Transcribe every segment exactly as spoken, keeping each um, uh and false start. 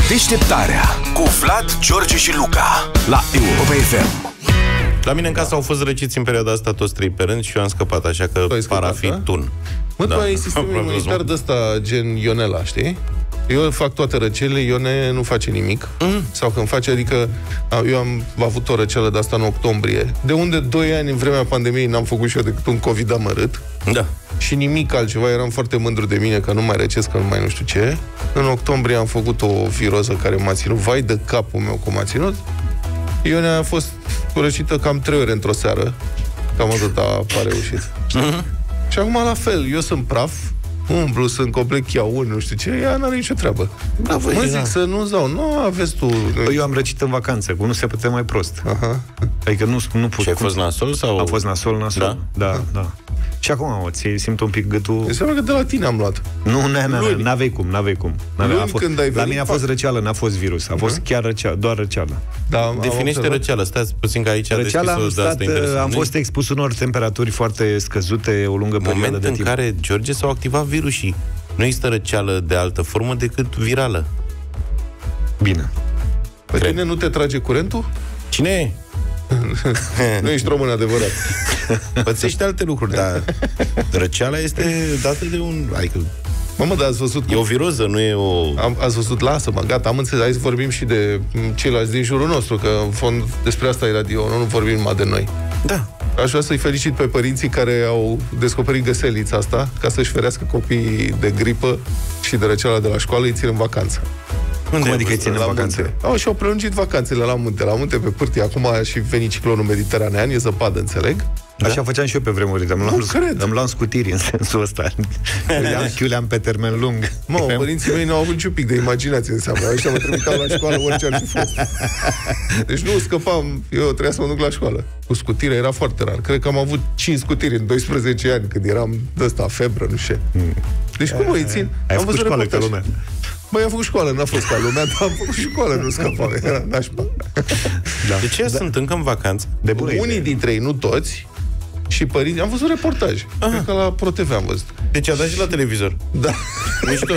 Deșteptarea cu Vlad, George și Luca la Europa F M. La mine în casă da. au fost răciți în perioada asta toți trei pe rând și eu am scăpat, așa că par a fi tun. Mă, da. tu ai sistemul imunitar de ăsta, gen Ionela, știi? Eu fac toate răcelile, Ione nu face nimic. Mm. Sau când face, adică eu am avut o răceală de asta în octombrie, de unde doi ani în vremea pandemiei n-am făcut și eu decât un COVID amărât. Da. Și nimic altceva, eram foarte mândru de mine că nu mai răcesc, că nu mai nu știu ce. În octombrie am făcut o viroză care m-a ținut, vai de capul meu cum m-a ținut. Ione a fost răcită cam trei ore într-o seară. Cam atât a reușit. Mm-hmm. Și acum la fel, eu sunt praf, umblu, sunt complet chiaun, nu știu ce, ea n-are nicio treabă. Da, voi, mă zic da. să nu-ți dau, nu aveți tu... Eu am răcit în vacanță, cum nu se putea mai prost. Aha. Adică nu, nu pot... Și ai fost nasol sau... Am fost nasol, nasol, da, da, da. da. Și acum, o, ți simt un pic gâtul... Înseamnă că de la tine am luat. Nu, n-avei cum, n-avei cum. Luni, fost, când ai la mine a fost răceală, n-a fost virus. A fost uh-huh. chiar răceală, doar răceală. Da, definește răceală, stați puțin că aici răceala am, stat, de am fost expus unor temperaturi foarte scăzute o lungă perioadă de timp. Moment în care, George, s-au activat virusii. Nu există răceală de altă formă decât virală. Bine. Pe tine nu te trage curentul? Cine e? Nu ești român adevărat. Pățești alte lucruri, dar răceala este dată de un... Adică... Mamă, dar ați văzut... E o viroză, nu e o... Am, ați văzut, lasă-mă, gata, am înțeles. Hai să vorbim și de ceilalți din jurul nostru, că în fond despre asta e radio, nu, nu vorbim numai de noi. Da. Aș vrea să-i felicit pe părinții care au descoperit găselița asta, ca să-și ferească copiii de gripă și de răceala de la școală, îi țin în vacanță. Unde Cum adică îi țin în vacanțe? Au și-au prelungit vacanțele la munte, la munte pe pârtie. Acum a și venit ciclonul mediteranean, e zăpadă, înțeleg. Da? Așa făceam și eu pe vremuri, îmi luam, îmi luam scutiri în sensul ăsta. Chiuleam pe termen lung. Mă, părinții mei n-au avut niciun pic de imaginație, înseamnă. Ăștia mă trimiteau la școală orice ar fi fost. Deci nu scăpam, eu trebuia să mă duc la școală. Cu scutire era foarte rar. Cred că am avut cinci scutiri în doisprezece ani, când eram de ăsta, febră, nu știu. Deci cum îi țin? Ai am făcut școală ca lumea. Băi, am făcut școală, n-a fost ca lumea, dar am făcut școală, nu scăpam, era nașpa. Da. De ce da. sunt încă în vacanță? De Unii idee. dintre ei, nu toți, și părinți, am văzut reportaj. Aha. Cred că la ProTV am văzut. Deci a dat și la televizor. Da. Mișto.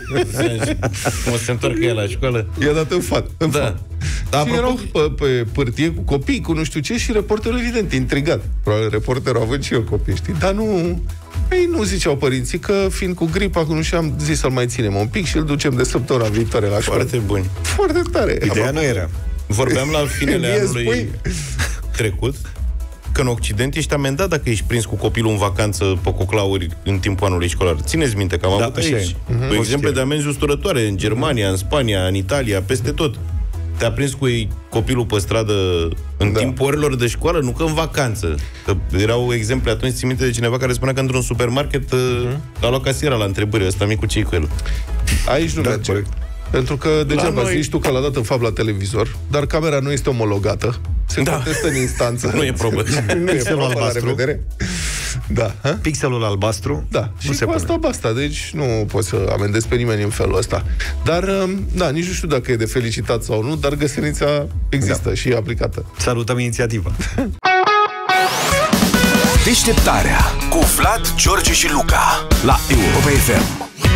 Cum se întoarcă el la școală. I-a dat în fat. În da. fat. Dar și erau pe, pe pârtie cu copii, cu nu știu ce, și reporterul, evident, intrigat. Probabil reporterul având și el copii, știi? Dar nu... Ei nu ziceau părinții că, fiind cu gripa, nu știu, am zis să-l mai ținem un pic și îl ducem de săptămâna viitoare la școală. Foarte buni. Foarte tare. Ideea am nu era. Vorbeam la finele anului trecut că în Occident ești amendat dacă ești prins cu copilul în vacanță pe coclauri în timpul anului școlar. Țineți minte că am da, avut aici uh-huh. exemple de amenzi usturătoare în Germania, uh-huh. în Spania, în Italia, peste tot. Te-a prins cu ei copilul pe stradă în da. timpul orelor de școală, nu că în vacanță. Că erau exemple atunci, țin minte de cineva care spunea că într-un supermarket uh-huh. a luat casiera la întrebări, ăsta mic cu ce cu el. Aici nu da, merge. Corect. Pentru că degeaba noi... zici tu că l-a dat în fapt la televizor, dar camera nu este omologată. Se da. contestă în instanță. Nu e probă. Nu e probă, la revedere. Da. Ha? Pixelul albastru. Da. Și cu asta basta. Deci nu poți să amendezi pe nimeni în felul ăsta. Dar, da, nici nu știu dacă e de felicitat sau nu, dar găsenița există da. și e aplicată. Salutăm inițiativa. Deșteptarea cu Vlad, George și Luca la Europa F M.